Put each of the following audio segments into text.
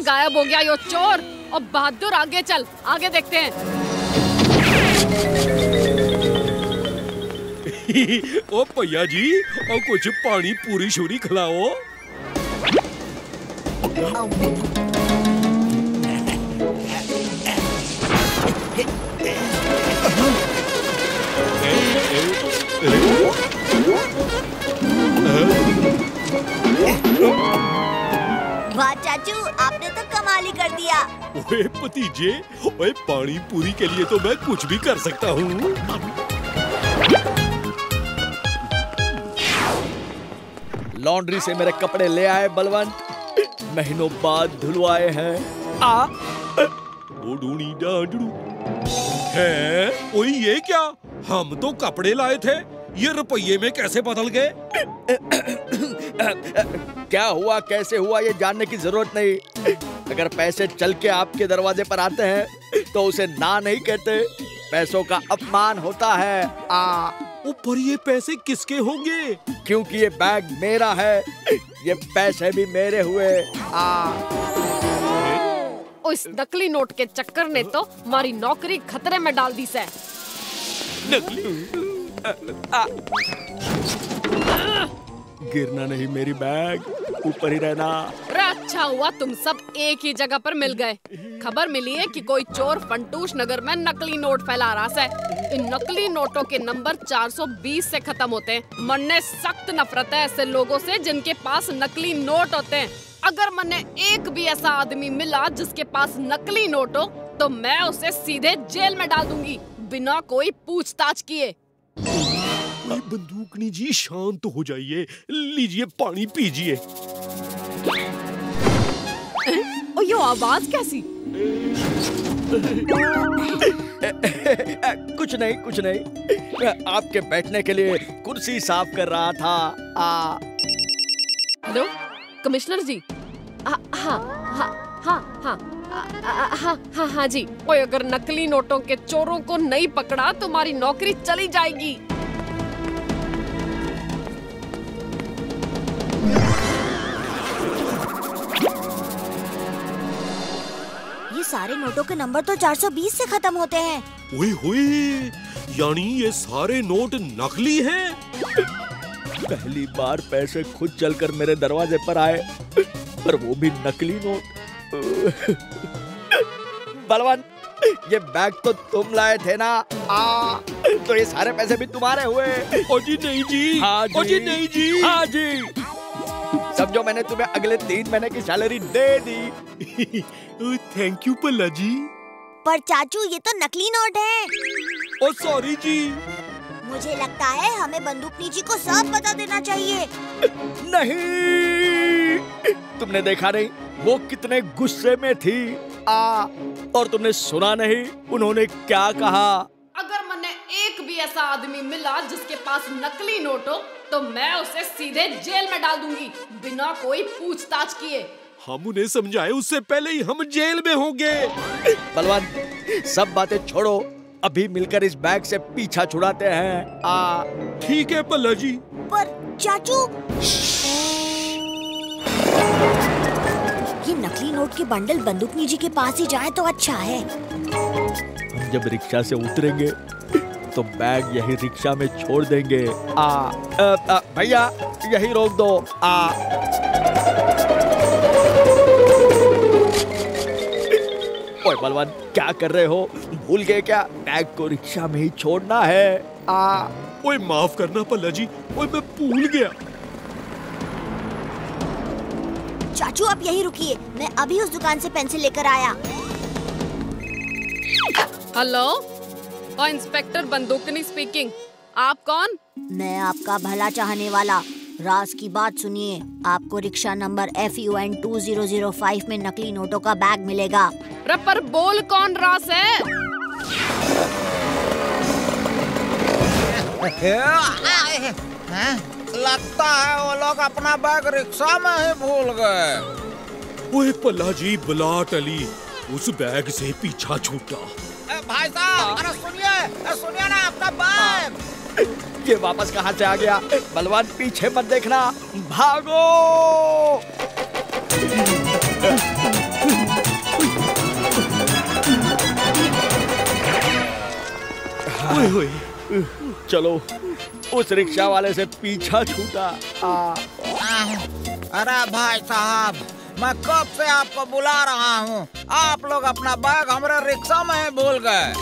कहाँ गायब हो गया यो चोर? और बहादुर आगे चल, आगे देखते हैं। ओ भैया जी, और कुछ पानी पूरी शूरी खिलाओ। वाह चाचू, आपने तो कमाल ही कर दिया। ओए भतीजे, ओए पानी पूरी के लिए तो मैं कुछ भी कर सकता हूँ। लॉन्ड्री से मेरे कपड़े ले आए बलवंत, महीनों बाद धुलवाए हैं। है? ओए ये क्या? हम तो कपड़े लाए थे, ये रुपये में कैसे बदल गए? क्या हुआ, कैसे हुआ, ये जानने की जरूरत नहीं। अगर पैसे चल के आपके दरवाजे पर आते हैं तो उसे ना नहीं कहते, पैसों का अपमान होता है। ऊपर ये पैसे किसके होंगे? क्योंकि ये बैग मेरा है, ये पैसे भी मेरे हुए। इस नकली नोट के चक्कर ने तो हमारी नौकरी खतरे में डाल दी से। गिरना नहीं मेरी बैग, ऊपर ही रहना। अच्छा हुआ तुम सब एक ही जगह पर मिल गए। खबर मिली है कि कोई चोर फंटूश नगर में नकली नोट फैला रहा है। इन नकली नोटों के नंबर 420 से खत्म होते हैं। मन ने सख्त नफरत है ऐसे लोगों से जिनके पास नकली नोट होते हैं। अगर मन एक भी ऐसा आदमी मिला जिसके पास नकली नोट हो तो मैं उसे सीधे जेल में डाल दूंगी बिना कोई पूछताछ किए। बंदूकनी जी शांत हो जाइए, लीजिए पानी पीजिए। और ये आवाज कैसी? कुछ नहीं, कुछ नहीं, आपके बैठने के लिए कुर्सी साफ कर रहा था। Hello commissioner ji. हाँ हाँ हाँ हाँ हाँ हाँ जी। कोई अगर नकली नोटों के चोरों को नहीं पकड़ा तो हमारी नौकरी चली जाएगी। ये सारे नोटों के नंबर तो 420 से खत्म होते हैं। ओए होए, यानी ये सारे नोट नकली हैं? पहली बार पैसे खुद चलकर मेरे दरवाजे पर आए, पर वो भी नकली नोट। बलवंत, ये बैग तो तुम लाए थे ना? तो ये सारे पैसे भी तुम्हारे हुए। ओ जी नहीं जी। हाँ जी। ओ जी नहीं जी। हाँ जी। समझो मैंने तुम्हें अगले 3 महीने की सैलरी दे दी। Thank you Palla ji. पर चाचू ये तो नकली नोट है। ओ सॉरी जी। मुझे लगता है हमें बंदूकनी जी को सब बता देना चाहिए। नहीं, तुमने देखा नहीं वो कितने गुस्से में थी। और तुमने सुना नहीं उन्होंने क्या कहा? अगर मैंने एक भी ऐसा आदमी मिला जिसके पास नकली नोट हो तो मैं उसे सीधे जेल में डाल दूंगी बिना कोई पूछताछ किए। हम उन्हें समझाए उससे पहले ही हम जेल में होंगे। बलवंत, सब बातें छोड़ो, अभी मिलकर इस बैग से पीछा छुड़ाते हैं। ठीक है पल्ला जी। पर चाचू, ये नकली नोट के बंडल बंदूकनी जी के पास ही जाए तो अच्छा है। हम जब रिक्शा से उतरेंगे तो बैग यही रिक्शा में छोड़ देंगे। भैया यही रोक दो। ओए बलवंत, क्या कर रहे हो? भूल गए क्या? बैग को रिक्शा में ही छोड़ना है। ओए माफ करना पल्ला जी, ओए मैं भूल गया। चाचू आप यही रुकिए, मैं अभी उस दुकान से पेंसिल लेकर आया। Hello, inspector Bandookni speaking. आप कौन? मैं आपका भला चाहने वाला। राज की बात सुनिए, आपको रिक्शा नंबर FUN 2005 में नकली नोटों का बैग मिलेगा। पर बोल कौन रास है? लगता है वो लोग अपना बैग रिक्शा में ही भूल गए। ओए पल्ला जी, बुला टली, उस बैग से पीछा छूटा। भाई साहब, अरे सुनिए ना, अपना बैग। ये वापस कहाँ से आ गया? बलवान पीछे मत देखना, भागो। चलो उस रिक्शा वाले से पीछा छूटा। अरे भाई साहब, मैं कब से आपको बुला रहा हूँ, आप लोग अपना बैग हमारे रिक्शा में ही भूल गए।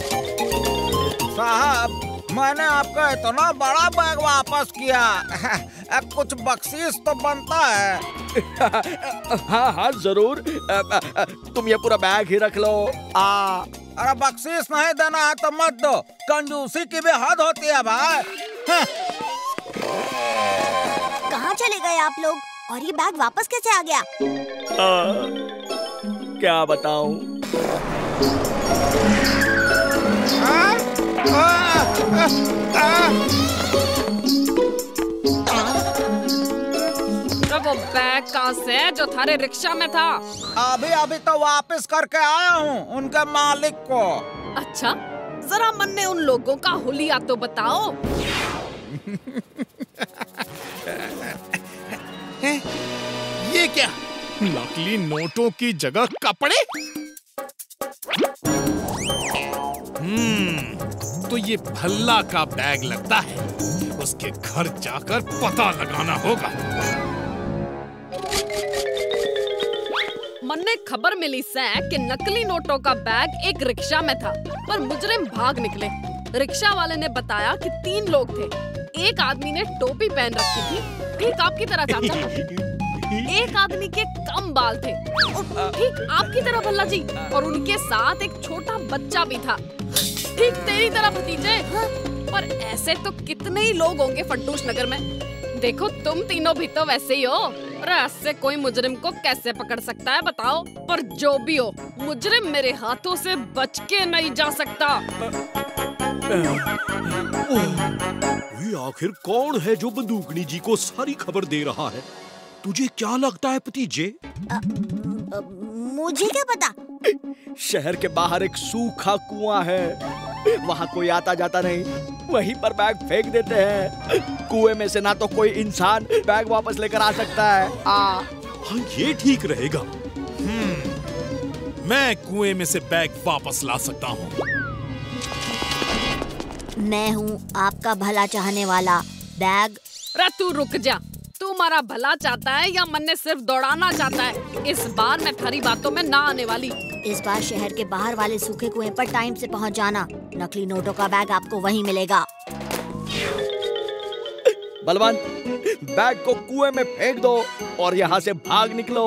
साहब, मैंने आपका इतना बड़ा बैग वापस किया, कुछ बख्शीश तो बनता है। हाँ हाँ जरूर, तुम ये पूरा बैग ही रख लो। अरे बख्शीश नहीं देना है तो मत दो, कंजूसी की भी हद होती है भाई। कहाँ चले गए आप लोग और ये बैग वापस कैसे आ गया? क्या बताऊं? वो बैग कहाँ से है जो थारे रिक्शा में था? अभी अभी तो वापस करके आया हूँ उनके मालिक को। अच्छा, जरा मन ने उन लोगों का हुलिया तो बताओ। ये क्या, नकली नोटों की जगह कपड़े? तो ये भल्ला का बैग लगता है। उसके घर जाकर पता लगाना होगा। मन ने खबर मिली से कि नकली नोटों का बैग एक रिक्शा में था, पर मुजरिम भाग निकले। रिक्शा वाले ने बताया कि 3 लोग थे। एक आदमी ने टोपी पहन रखी थी, ठीक आपकी तरह चाचा। एक आदमी के कम बाल थे, ठीक आपकी तरह भल्ला जी, और उनके साथ एक छोटा बच्चा भी था, ठीक तेरी तरह भतीजे। पर ऐसे तो कितने ही लोग होंगे फंटूश नगर में। देखो तुम तीनों भी तो वैसे ही हो। अरे ऐसे कोई मुजरिम को कैसे पकड़ सकता है बताओ? पर जो भी हो, मुजरिम मेरे हाथों से बच के नहीं जा सकता। ये आखिर कौन है जो बंदूकनी जी को सारी खबर दे रहा है? तुझे क्या लगता है भतीजे? मुझे क्या पता? शहर के बाहर एक सूखा कुआं है, वहाँ कोई आता जाता नहीं, वहीं पर बैग फेंक देते हैं। कुएं में से ना तो कोई इंसान बैग वापस लेकर आ सकता है। हाँ, ये ठीक रहेगा। मैं कुएं में से बैग वापस ला सकता हूँ। मैं हूँ आपका भला चाहने वाला बैग। तू रुक जा, तू हमारा भला चाहता है या मन ने सिर्फ दौड़ाना चाहता है? इस बार मैं थारी बातों में ना आने वाली। इस बार शहर के बाहर वाले सूखे कुएं पर टाइम से पहुंच जाना। नकली नोटों का बैग आपको वहीं मिलेगा। बलवंत, बैग को कुएं में फेंक दो और यहाँ से भाग निकलो।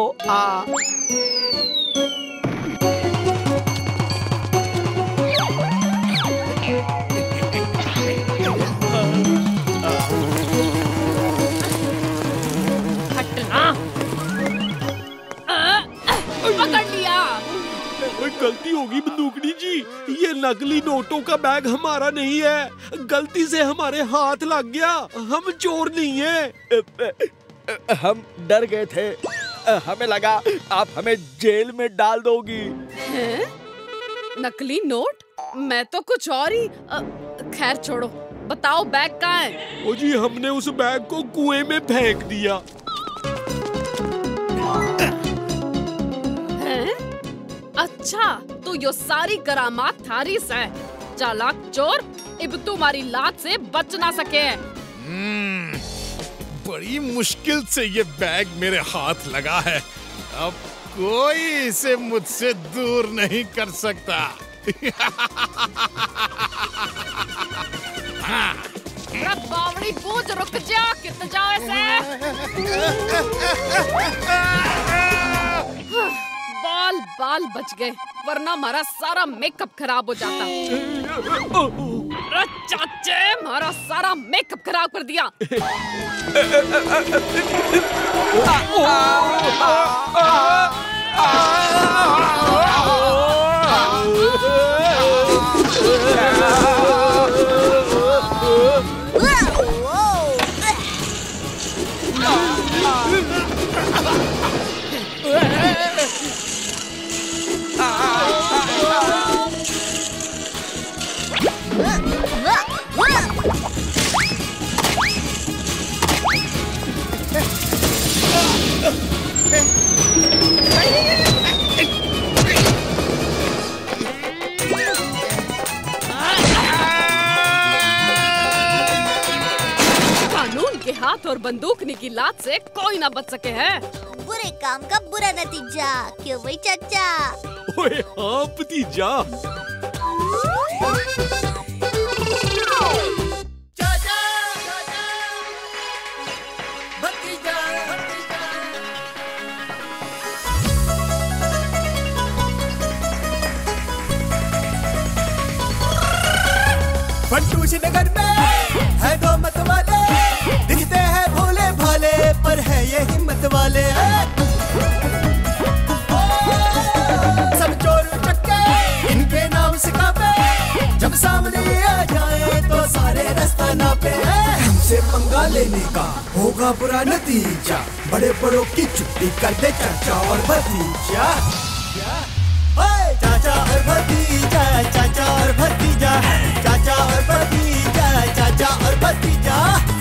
पकड़ लिया। गलती होगी बंदूकनी जी, ये नकली नोटों का बैग हमारा नहीं है, गलती से हमारे हाथ लग गया। हम चोर नहीं हैं। हम डर गए थे, हमें लगा आप हमें जेल में डाल दोगी। हैं? नकली नोट? मैं तो कुछ और ही। खैर छोड़ो, बताओ बैग कहाँ है? ओ जी, हमने उस बैग को कुएं में फेंक दिया। अच्छा, तो यो सारी करामात थारी से। चालाक चोर, अब तुम्हारी लात से बच ना सके। बड़ी मुश्किल से ये बैग मेरे हाथ लगा है, अब कोई इसे मुझसे दूर नहीं कर सकता। बावड़ी पूछ, रुक जा, कितना जाओ ऐसे। बाल बाल बच गए, वरना हमारा सारा मेकअप खराब हो जाता। चाचे, हमारा सारा मेकअप खराब कर दिया। हाथ और बंदूकनी की लात से कोई ना बच सके है। बुरे काम का बुरा नतीजा, क्यों भाई चाचा? ओए हाँ भतीजा। चाचा भतीजा फंटूश नगर में है दो मत वाले, दिखते हैं भोले भाले पर है ये हिम्मत वाले। सब चोर चक्के इनके नाम से कापे, जब सामने आ जाए तो सारे रास्ता नापे। हमसे पंगा लेने का होगा बुरा नतीजा, बड़े बड़ों की छुट्टी कर दे चाचा और भतीजा। चाचा और भतीजा, चाचा और भतीजा, चाचा और भतीजा, चाचा और भतीजा।